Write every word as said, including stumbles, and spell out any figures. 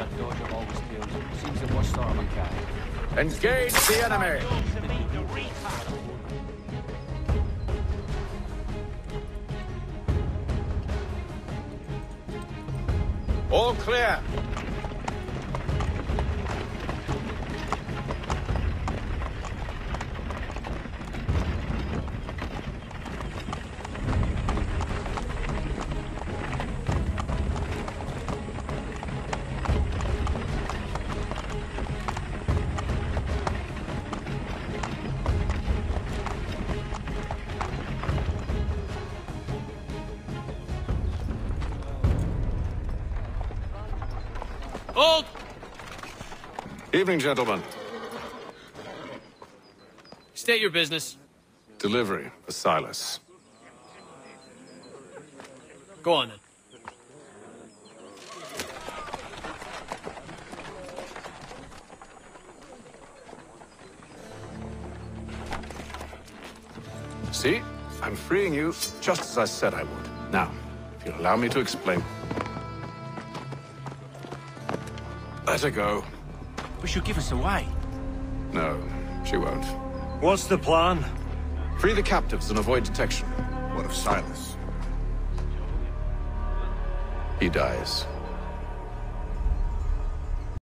Dodger always kills. Seems the worst sort of a cat. Engage the enemy! All clear! Hold! Evening, gentlemen. State your business. Delivery for Silus. Go on, then. See? I'm freeing you, just as I said I would. Now, if you'll allow me to explain. Let her go. But she'll give us away. No, she won't. What's the plan? Free the captives and avoid detection. What of Silus? He dies.